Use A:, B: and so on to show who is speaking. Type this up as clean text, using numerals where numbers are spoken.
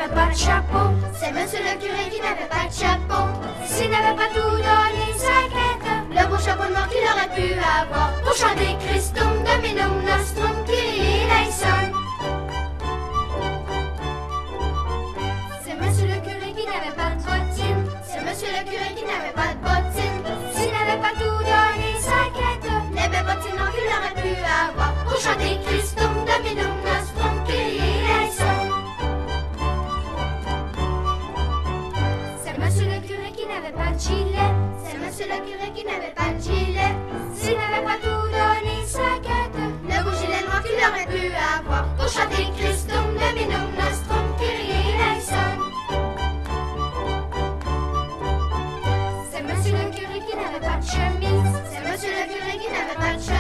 A: n'avait pas de chapeau. C'est monsieur le curé qui n'avait pas de chapeau. S'il n'avait pas tout donné sa quête, le beau chapeau noir qu'il aurait pu avoir pour chanter Christum Dominum Nostrum Kyrie eleison. C'est monsieur le curé qui n'avait pas de bottines. C'est monsieur le curé qui n'avait pas de bottines. S'il n'avait pas tout donné sa quête, les belles bottines noires qu'il aurait pu avoir pour chanter Christum Dominum Nostrum Kyrie eleison. C'est monsieur le curé qui n'avait pas de gilet. C'est monsieur le curé qui n'avait pas de gilet. S'il n'avait pas tout donné sa quête, le beau gilet noir qu'il aurait pu avoir pour chanter Christum Dominum Nostrum Kyrie eleison. C'est monsieur le curé qui n'avait pas de chemise. C'est monsieur le curé qui n'avait pas de chemise.